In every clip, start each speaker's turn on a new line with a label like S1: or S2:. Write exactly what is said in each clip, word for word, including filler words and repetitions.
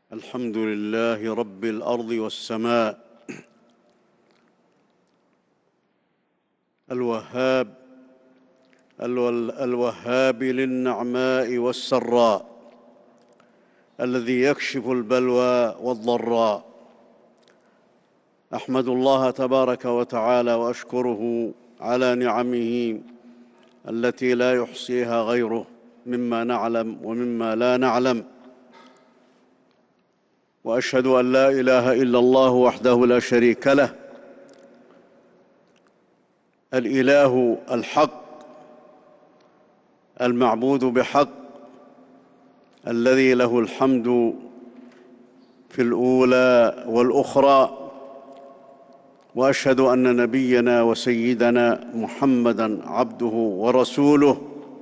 S1: الحمد لله رب الأرض والسماء الوهاب الوهاب للنعماء والسراء الذي يكشف البلوى والضراء. أحمد الله تبارك وتعالى وأشكره على نعمه التي لا يحصيها غيره مما نعلم ومما لا نعلم، وأشهد أن لا إله إلا الله وحده لا شريك له، الإله الحق المعبود بحق، الذي له الحمد في الأولى والأخرى. وأشهد أن نبينا وسيدنا محمدًا عبده ورسوله،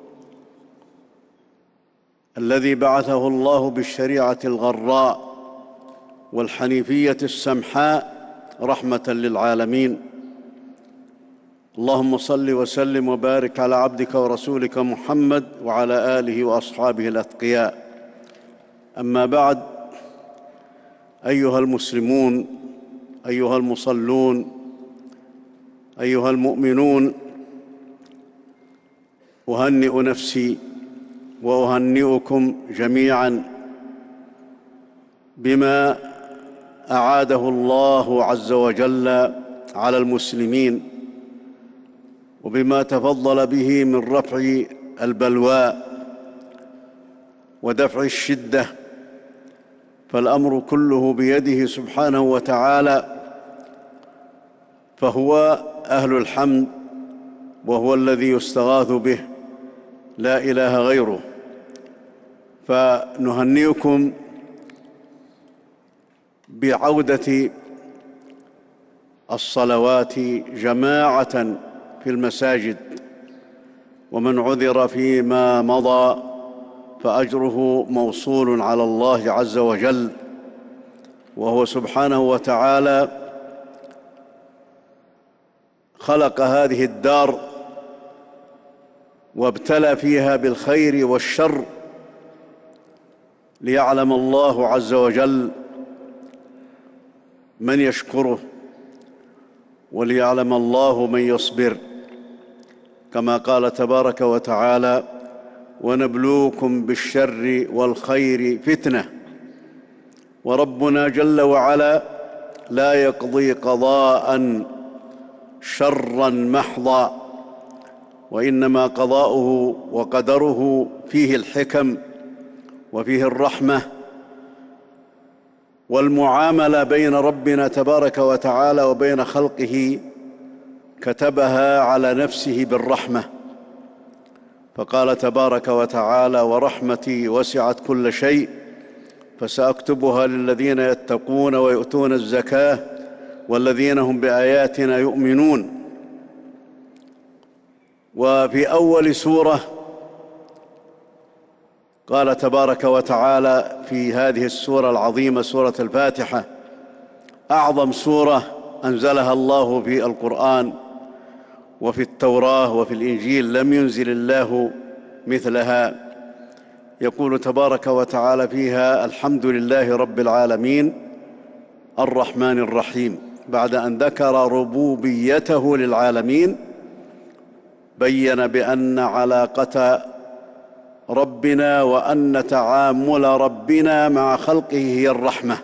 S1: الذي بعثه الله بالشريعة الغراء والحنيفية السمحاء رحمة للعالمين. اللهم صل وسلم وبارك على عبدك ورسولك محمد وعلى آله وأصحابه الأتقياء. أما بعد، أيها المسلمون، أيها المصلون، أيها المؤمنون، أهنئ نفسي وأهنئكم جميعاً بما أعاده الله عز وجل على المسلمين، وبما تفضل به من رفع البلواء ودفع الشدة، فالأمر كله بيده سبحانه وتعالى، فهو أهل الحمد وهو الذي يستغاث به، لا إله غيره. فنهنئكم بعودة الصلوات جماعة في المساجد، ومن عذر فيما مضى فأجره موصول على الله عز وجل، وهو سبحانه وتعالى خلق هذه الدار وابتلى فيها بالخير والشر، ليعلم الله عز وجل من يشكره، وليعلم الله من يصبر، كما قال تبارك وتعالى: ونبلوكم بالشر والخير فتنة. وربنا جل وعلا لا يقضي قضاء شرا محضا، وإنما قضاؤه وقدره فيه الحكم وفيه الرحمة والمعاملة بين ربنا تبارك وتعالى وبين خلقه، كتبها على نفسه بالرحمة، فقال تبارك وتعالى: ورحمتي وسعت كل شيء فسأكتبها للذين يتقون ويؤتون الزكاة والذين هم بآياتنا يؤمنون. وفي أول سورة قال تبارك وتعالى في هذه السورة العظيمة، سورة الفاتحة، أعظم سورة أنزلها الله في القرآن وفي التوراة وفي الإنجيل، لم ينزل الله مثلها. يقول تبارك وتعالى فيها: الحمد لله رب العالمين الرحمن الرحيم. بعد أن ذكر ربوبيته للعالمين، بين بأن علاقة ربنا وأن تعامل ربنا مع خلقه هي الرحمة،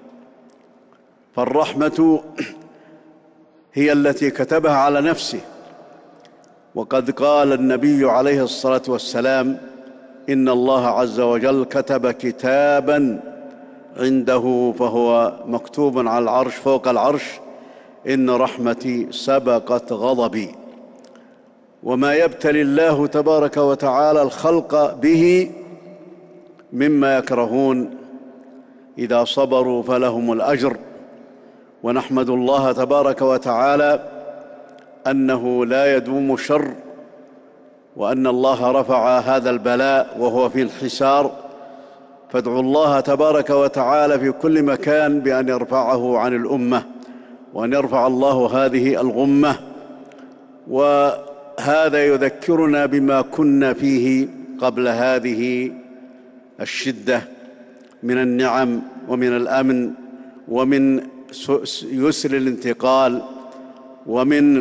S1: فالرحمة هي التي كتبها على نفسه. وقد قال النبي عليه الصلاة والسلام: إن الله عز وجل كتب كتاباً عنده فهو مكتوب على العرش فوق العرش: إن رحمتي سبقت غضبي. وما يبتلي الله تبارك وتعالى الخلق به مما يكرهون، إذا صبروا فلهم الأجر. ونحمد الله تبارك وتعالى أنه لا يدوم شر، وأن الله رفع هذا البلاء وهو في الحسار. فادعوا الله تبارك وتعالى في كل مكان بأن يرفعه عن الأمة، وأن يرفع الله هذه الغمة. وهذا يذكرنا بما كنا فيه قبل هذه الشدة من النعم ومن الأمن ومن يسر الانتقال ومن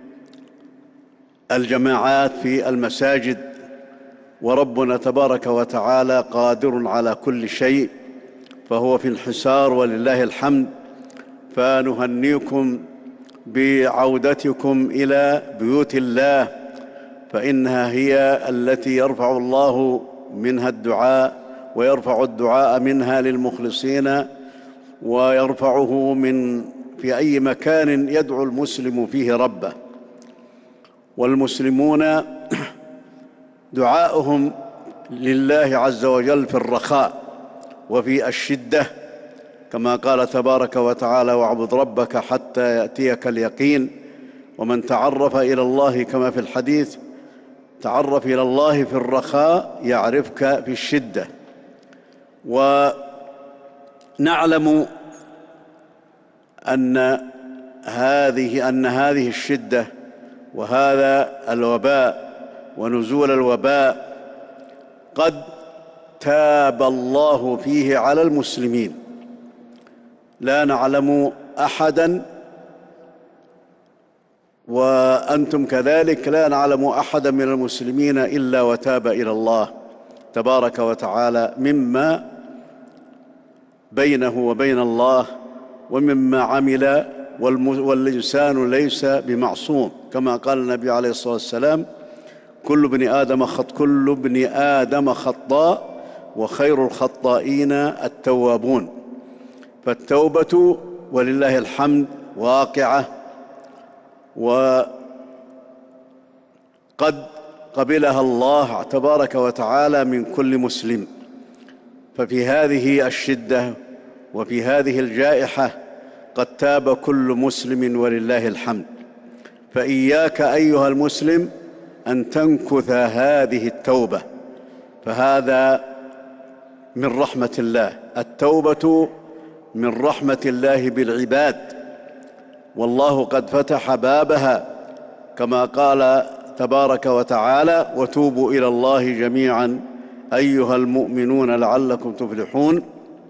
S1: الجماعات في المساجد، وربنا تبارك وتعالى قادر على كل شيء، فهو في انحسار ولله الحمد. فنهنيكم بعودتكم إلى بيوت الله، فإنها هي التي يرفع الله منها الدعاء، ويرفع الدعاء منها للمخلصين، ويرفعه من في أي مكان يدعو المسلم فيه ربه. والمسلمون دعاؤهم لله عز وجل في الرخاء وفي الشدة، كما قال تبارك وتعالى: واعبد ربك حتى يأتيك اليقين. ومن تعرف إلى الله كما في الحديث: تعرف إلى الله في الرخاء يعرفك في الشدة. ونعلم أن هذه أن هذه الشدة وهذا الوباء ونزول الوباء قد تاب الله فيه على المسلمين. لا نعلم أحداً، وأنتم كذلك لا نعلم أحداً من المسلمين إلا وتاب إلى الله تبارك وتعالى مما بينه وبين الله ومما عمل، والإنسان ليس بمعصوم، كما قال النبي عليه الصلاة والسلام: كل ابن آدم خط كل ابن آدم خطاء وخير الخطائين التوابون. فالتوبة ولله الحمد واقعة، وقد قبلها الله تبارك وتعالى من كل مسلم. ففي هذه الشدة وفي هذه الجائحة قد تاب كل مسلم ولله الحمد. فإياك أيها المسلم أن تنكث هذه التوبة، فهذا من رحمة الله. التوبة من رحمة الله بالعباد، والله قد فتح بابها كما قال تبارك وتعالى: وتوبوا إلى الله جميعا أيها المؤمنون لعلكم تفلحون.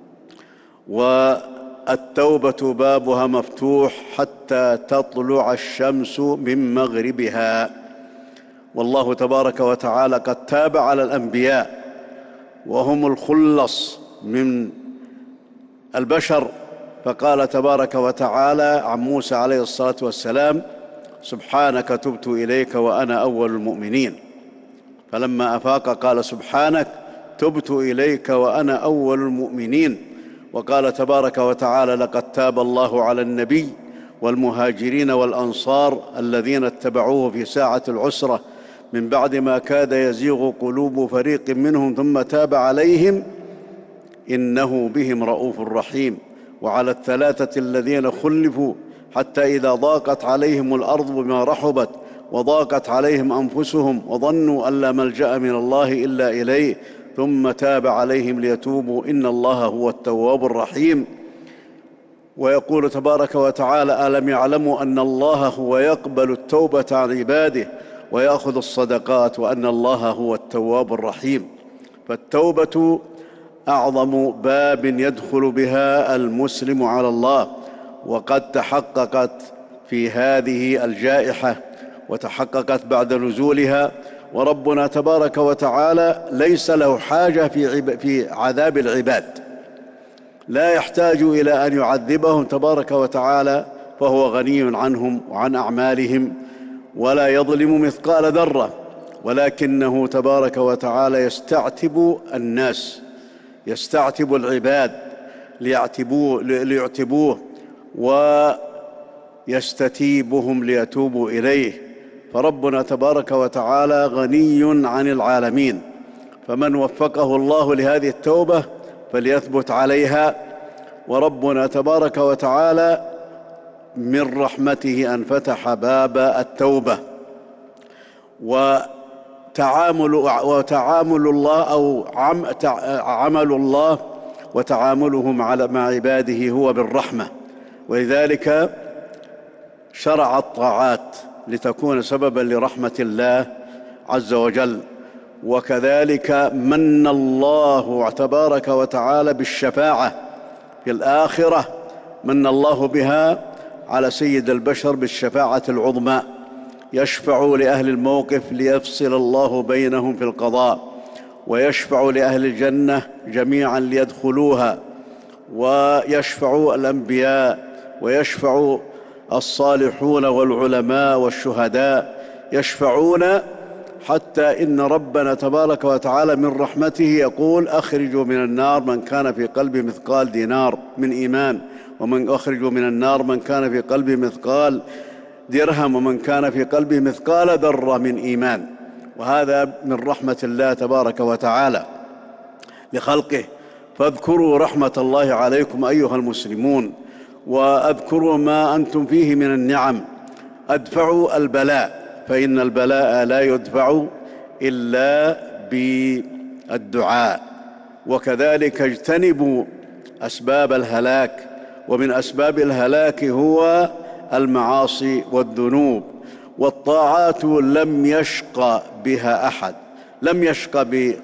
S1: والتوبة بابها مفتوح حتى تطلع الشمس من مغربها، والله تبارك وتعالى قد تاب على الأنبياء وهم الخلص من البشر، فقال تبارك وتعالى عن موسى عليه الصلاة والسلام: سبحانك تبت إليك وأنا أول المؤمنين. فلما أفاق قال: سبحانك تبت إليك وأنا أول المؤمنين. وقال تبارك وتعالى: لقد تاب الله على النبي والمهاجرين والأنصار الذين اتبعوه في ساعة العسرة من بعد ما كاد يزيغ قلوب فريق منهم ثم تاب عليهم إنه بهم رءوف رحيم. وعلى الثلاثة الذين خلفوا حتى إذا ضاقت عليهم الأرض بما رحبت وضاقت عليهم أنفسهم وظنوا أن لا ملجأ من الله إلا إليه ثم تاب عليهم ليتوبوا إن الله هو التواب الرحيم. ويقول تبارك وتعالى: ألم يعلموا أن الله هو يقبل التوبة عن عباده ويأخذ الصدقات وأن الله هو التواب الرحيم. فالتوبة أعظم باب يدخل بها المسلم على الله، وقد تحققت في هذه الجائحة وتحققت بعد نزولها. وربنا تبارك وتعالى ليس له حاجة في, في عذاب العباد، لا يحتاج إلى أن يعذبهم تبارك وتعالى، فهو غني عنهم وعن أعمالهم ولا يظلم مثقال ذرة، ولكنه تبارك وتعالى يستعتب الناس، يستعتب العباد ليعتبوه, ليعتبوه ويستتيبهم ليتوبوا إليه. فربنا تبارك وتعالى غني عن العالمين، فمن وفقه الله لهذه التوبة فليثبت عليها. وربنا تبارك وتعالى من رحمته أن فتح باب التوبة. وتعامل وتعامل الله أو عمل الله وتعامله مع عباده هو بالرحمة، ولذلك شرع الطاعات لتكون سببا لرحمة الله عز وجل. وكذلك من الله تبارك وتعالى بالشفاعة في الآخرة من الله بها على سيد البشر بالشفاعة العظمى، يشفع لأهل الموقف ليفصل الله بينهم في القضاء، ويشفع لأهل الجنة جميعا ليدخلوها، ويشفع الأنبياء، ويشفع الصالحون والعلماء والشهداء، يشفعون حتى إن ربنا تبارك وتعالى من رحمته يقول: أخرجوا من النار من كان في قلبه مثقال دينار من إيمان، ومن أخرجوا من النار من كان في قلبه مثقال درهم، ومن كان في قلبه مثقال ذرة من إيمان. وهذا من رحمة الله تبارك وتعالى لخلقه. فاذكروا رحمة الله عليكم أيها المسلمون، واذكروا ما أنتم فيه من النعم. ادفعوا البلاء، فإن البلاء لا يدفع إلا بالدعاء. وكذلك اجتنبوا أسباب الهلاك، ومن أسباب الهلاك هو المعاصي والذنوب. والطاعات لم يشق بها أحد، لم يشق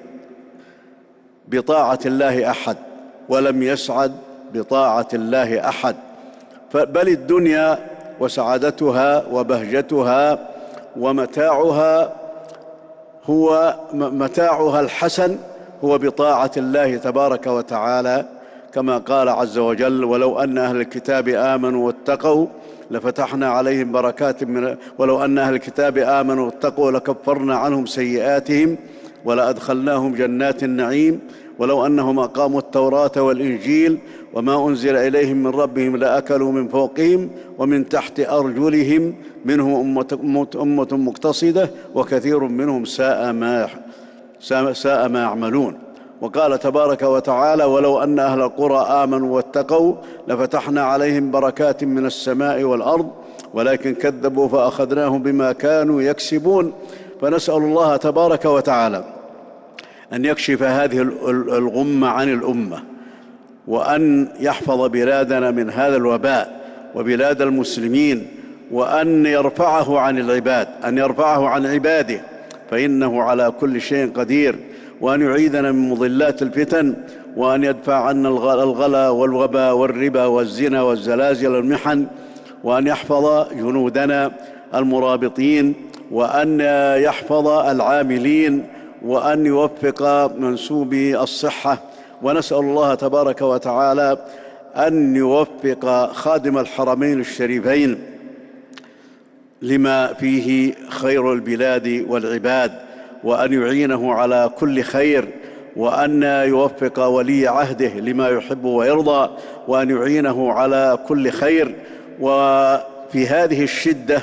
S1: بطاعة الله أحد، ولم يسعد بطاعة الله أحد، بل الدنيا وسعادتها وبهجتها ومتاعها هو متاعها الحسن هو بطاعة الله تبارك وتعالى، كما قال عز وجل: ولو أن أهل الكتاب آمنوا واتقوا لفتحنا عليهم بركات من ولو أن أهل الكتاب آمنوا واتقوا لكفرنا عنهم سيئاتهم ولأدخلناهم جنات النعيم ولو أنهم أقاموا التوراة والإنجيل وما أنزل إليهم من ربهم لأكلوا من فوقهم ومن تحت أرجلهم منهم أمة, أمة مقتصدة وكثير منهم ساء ما ساء ما يعملون. وقال تبارك وتعالى: ولو أن أهل القرى آمنوا واتقوا لفتحنا عليهم بركات من السماء والأرض ولكن كذبوا فأخذناهم بما كانوا يكسبون. فنسأل الله تبارك وتعالى أن يكشف هذه الغمة عن الأمة، وأن يحفظ بلادنا من هذا الوباء وبلاد المسلمين، وأن يرفعه عن العباد أن يرفعه عن عباده فإنه على كل شيء قدير، وأن يعيذنا من مضلات الفتن، وأن يدفع عنا الغلا والوباء والربا والزنا والزلازل والمحن، وأن يحفظ جنودنا المرابطين، وأن يحفظ العاملين، وأن يوفق منسوبي الصحة. ونسأل الله تبارك وتعالى أن يوفق خادم الحرمين الشريفين لما فيه خير البلاد والعباد، وأن يعينه على كل خير، وأن يوفق ولي عهده لما يحب ويرضى، وأن يعينه على كل خير. وفي هذه الشدة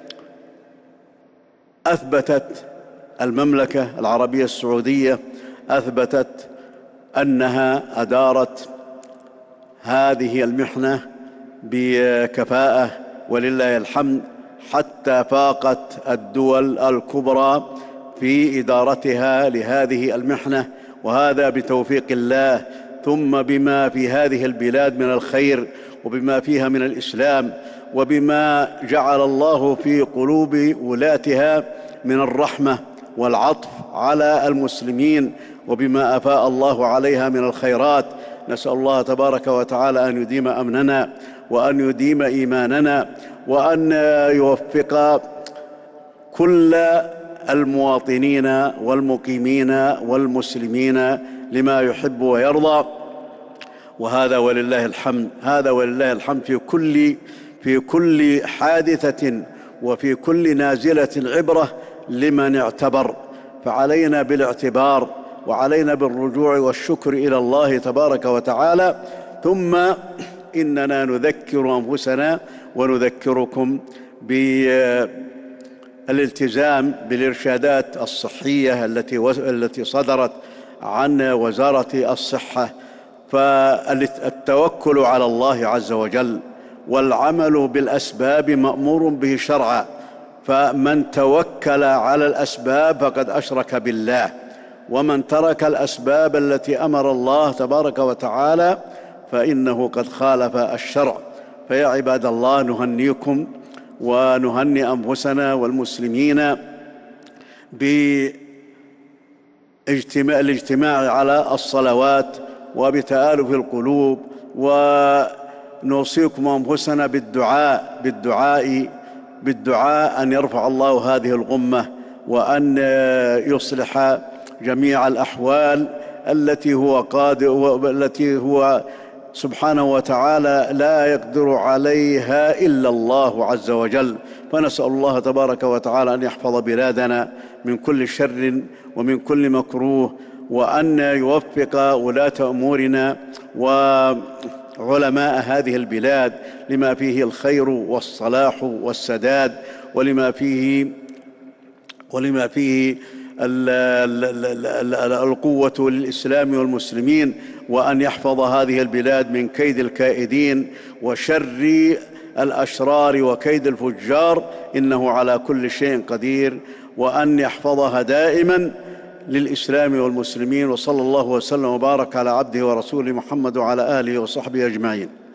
S1: أثبتت المملكة العربية السعودية أثبتت أنها أدارت هذه المحنة بكفاءة ولله الحمد، حتى فاقت الدول الكبرى في إدارتها لهذه المحنة، وهذا بتوفيق الله، ثم بما في هذه البلاد من الخير، وبما فيها من الإسلام، وبما جعل الله في قلوب ولاتها من الرحمة والعطف على المسلمين، وبما أفاء الله عليها من الخيرات. نسأل الله تبارك وتعالى أن يديم أمننا، وأن يديم إيماننا، وأن يوفق كل المواطنين والمقيمين والمسلمين لما يحب ويرضى. وهذا ولله الحمد هذا ولله الحمد في كل في كل حادثة وفي كل نازلة عبرة لمن اعتبر. فعلينا بالاعتبار، وعلينا بالرجوع والشكر إلى الله تبارك وتعالى. ثم إننا نذكر أنفسنا ونذكركم بالالتزام بالإرشادات الصحية التي التي صدرت عن وزارة الصحة. فالتوكل على الله عز وجل والعمل بالأسباب مأمور به شرعا، فمن توكل على الأسباب فقد أشرك بالله، ومن ترك الأسباب التي أمر الله تبارك وتعالى فإنه قد خالف الشرع. فيا عباد الله، نهنيكم ونهني أنفسنا والمسلمين بالاجتماع على الصلوات وبتآلف القلوب ونوصيكم أنفسنا بالدعاء بالدعاء بالدعاء أن يرفع الله هذه الغمة، وأن يصلح جميع الأحوال التي هو قادر التي هو سبحانه وتعالى لا يقدر عليها إلا الله عز وجل. فنسأل الله تبارك وتعالى أن يحفظ بلادنا من كل شر ومن كل مكروه، وأن يوفق ولاة أمورنا وعلماء هذه البلاد لما فيه الخير والصلاح والسداد، ولما فيه ولما فيه القوة للإسلام والمسلمين، وأن يحفظ هذه البلاد من كيد الكائدين وشر الأشرار وكيد الفجار، إنه على كل شيء قدير، وأن يحفظها دائما للإسلام والمسلمين. وصلى الله وسلم وبارك على عبده ورسوله محمد وعلى آله وصحبه أجمعين.